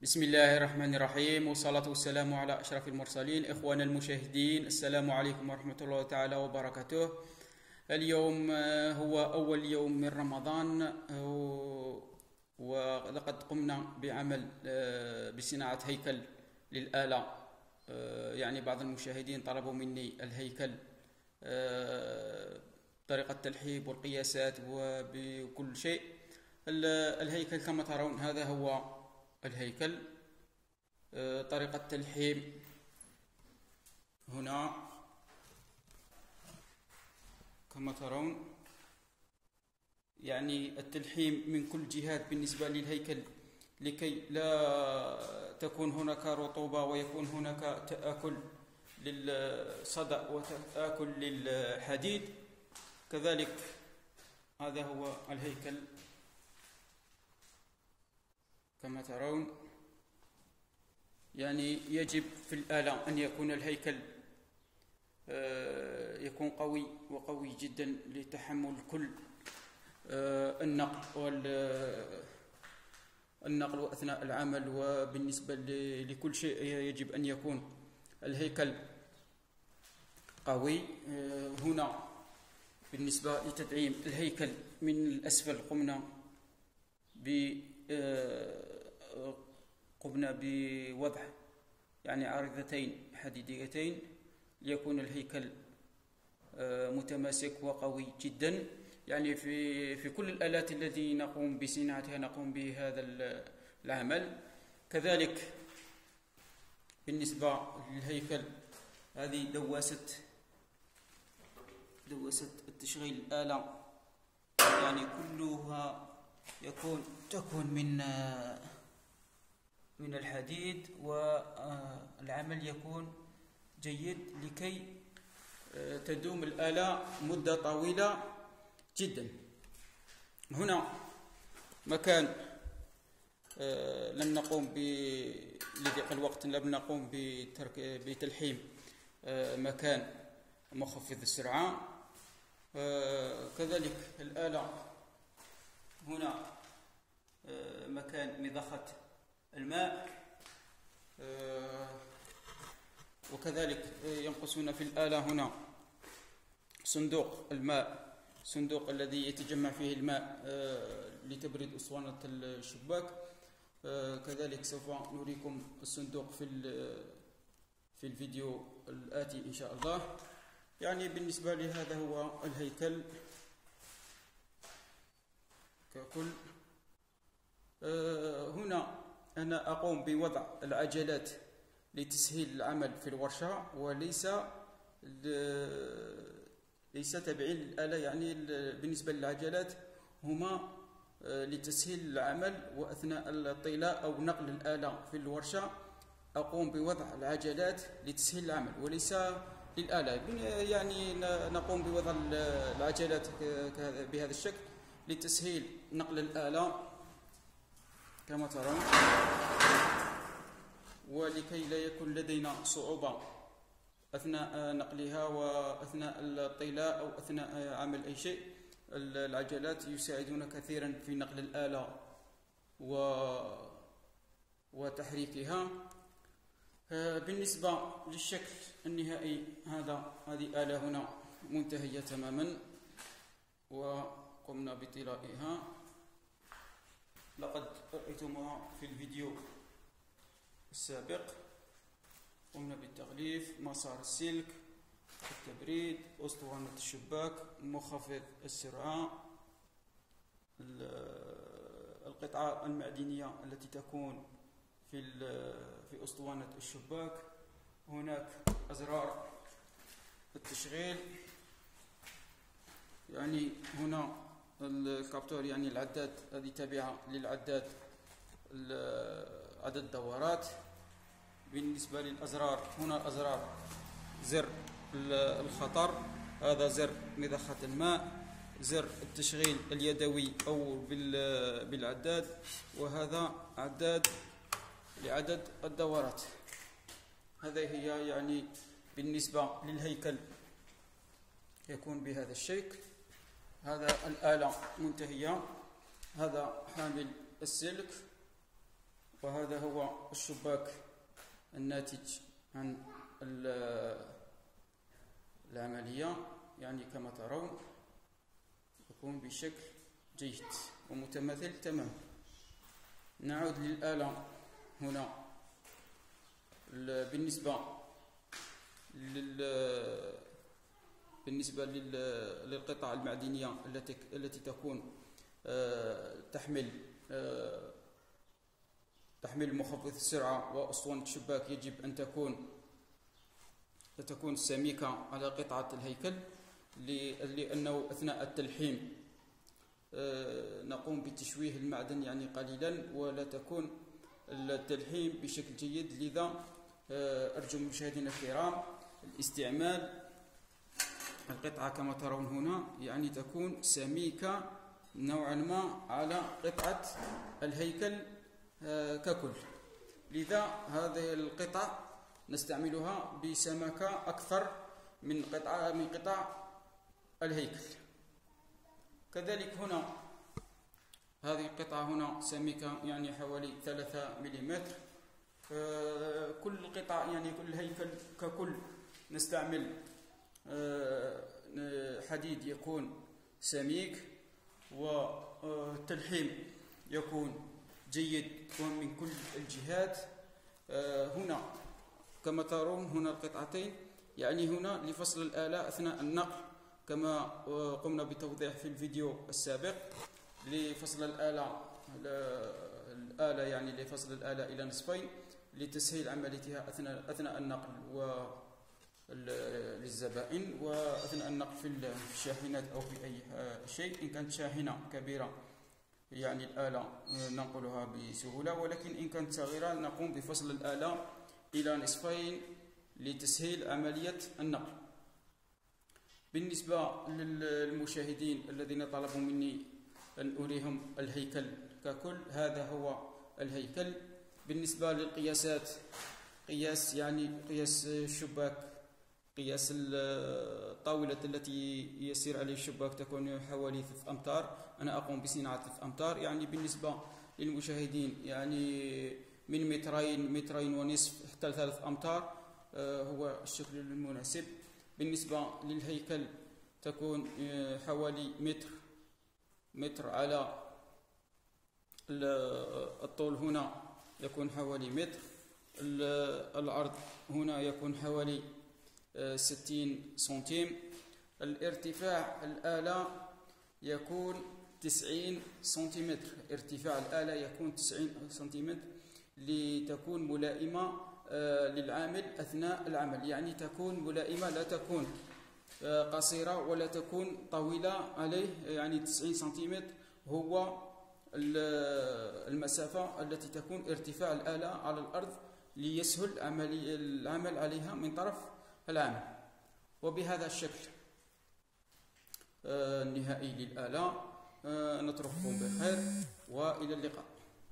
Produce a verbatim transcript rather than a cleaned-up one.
بسم الله الرحمن الرحيم، والصلاة والسلام على أشرف المرسلين. إخوانا المشاهدين، السلام عليكم ورحمة الله تعالى وبركاته. اليوم هو أول يوم من رمضان، ولقد قمنا بعمل بصناعة هيكل للآلة. يعني بعض المشاهدين طلبوا مني الهيكل، طريقة التلحيب والقياسات وبكل شيء. الهيكل كما ترون هذا هو الهيكل. طريقة التلحيم هنا كما ترون، يعني التلحيم من كل جهات بالنسبة للهيكل لكي لا تكون هناك رطوبة ويكون هناك تآكل للصدأ وتآكل للحديد. كذلك هذا هو الهيكل كما ترون. يعني يجب في الآلة أن يكون الهيكل يكون قوي وقوي جدا لتحمل كل النقل والنقل أثناء العمل. وبالنسبة لكل شيء يجب أن يكون الهيكل قوي. هنا بالنسبة لتدعيم الهيكل من الأسفل قمنا ب قمنا بوضع يعني عارضتين حديديتين ليكون الهيكل متماسك وقوي جدا. يعني في في كل الآلات التي نقوم بصناعتها نقوم بهذا العمل. كذلك بالنسبة للهيكل، هذه دواسة دواسة التشغيل الآلة، يعني كلها يكون تكون من من الحديد، والعمل يكون جيد لكي تدوم الآلة مدة طويلة جدا. هنا مكان لم نقوم لضيق الوقت لم نقوم بتلحيم مكان مخفض السرعة. كذلك الآلة هنا مكان مضخة الماء، وكذلك ينقصون في الآلة هنا صندوق الماء، صندوق الذي يتجمع فيه الماء لتبريد أسطوانة الشباك. كذلك سوف نريكم الصندوق في في الفيديو الآتي إن شاء الله. يعني بالنسبة لهذا هو الهيكل ككل. هنا أنا أقوم بوضع العجلات لتسهيل العمل في الورشة، وليس ليس تبعين الآلة. يعني بالنسبة للعجلات هما لتسهيل العمل، وأثناء الطلاء أو نقل الآلة في الورشة أقوم بوضع العجلات لتسهيل العمل وليس للآلة. يعني نقوم بوضع العجلات بهذا الشكل لتسهيل نقل الآلة كما ترون، ولكي لا يكون لدينا صعوبة أثناء نقلها وأثناء الطلاء أو أثناء عمل أي شيء. العجلات يساعدون كثيرا في نقل الآلة و... وتحريكها. بالنسبة للشكل النهائي، هذا هذه آلة هنا منتهية تماما وقمنا بطلائها. لقد رأيتموها في الفيديو السابق. قمنا بالتغليف، مسار السلك، التبريد، أسطوانة الشباك، مخفض السرعة، القطعة المعدنية التي تكون في في أسطوانة الشباك. هناك أزرار التشغيل، يعني هنا الكابتور يعني العداد، هذه تابعة للعداد عدد الدورات. بالنسبة للأزرار، هنا الأزرار زر الخطر، هذا زر مضخة الماء، زر التشغيل اليدوي أو بالعداد، وهذا عداد لعدد الدورات. هذه هي يعني بالنسبة للهيكل يكون بهذا الشكل. هذا الآلة منتهية. هذا حامل السلك، وهذا هو الشباك الناتج عن العملية، يعني كما ترون يكون بشكل جيد ومتماثل تماما. نعود للآلة هنا. بالنسبة لل بالنسبة للقطع المعدنية التي التي تكون تحمل تحمل مخفض السرعة وأسطوانة الشباك، يجب أن تكون تكون سميكة على قطعة الهيكل، لأنه أثناء التلحيم نقوم بتشويه المعدن يعني قليلا، ولا تكون التلحيم بشكل جيد. لذا أرجو المشاهدين الكرام الاستعمال القطعة كما ترون هنا، يعني تكون سميكة نوعا ما على قطعة الهيكل ككل. لذا هذه القطع نستعملها بسماكة أكثر من قطعة من قطع الهيكل. كذلك هنا هذه القطعة هنا سميكة يعني حوالي ثلاثة مليمتر. كل قطع يعني كل هيكل ككل نستعمل حديد يكون سميك، والتلحيم يكون جيد من كل الجهات. هنا كما ترون هنا القطعتين، يعني هنا لفصل الآلة أثناء النقل، كما قمنا بتوضيح في الفيديو السابق، لفصل الآلة الآلة يعني لفصل الآلة إلى نصفين لتسهيل عمليتها أثناء أثناء النقل و للزبائن، وأثناء النقل في الشاحنات أو في أي شيء. إن كانت شاحنة كبيرة يعني الآلة ننقلها بسهولة، ولكن إن كانت صغيرة نقوم بفصل الآلة إلى نصفين لتسهيل عملية النقل. بالنسبة للمشاهدين الذين طلبوا مني أن أريهم الهيكل ككل، هذا هو الهيكل. بالنسبة للقياسات، قياس يعني قياس الشباك، قياس الطاولة التي يسير عليه الشباك تكون حوالي ثلاثة أمتار. أنا أقوم بصناعة ثلاثة أمتار. يعني بالنسبة للمشاهدين يعني من مترين مترين ونصف حتى ثلاثة أمتار هو الشكل المناسب. بالنسبة للهيكل تكون حوالي متر متر على الطول هنا يكون حوالي متر، العرض هنا يكون حوالي ستين سنتيم، الارتفاع الآلة يكون تسعين سنتيمتر. ارتفاع الآلة يكون تسعين سنتيمتر لتكون ملائمة للعامل أثناء العمل، يعني تكون ملائمة، لا تكون قصيرة ولا تكون طويلة عليه. يعني تسعين سنتيمتر هو المسافة التي تكون ارتفاع الآلة على الأرض ليسهل عملي العمل عليها من طرف العامل. وبهذا الشكل النهائي للآلة نترككم بخير وإلى اللقاء.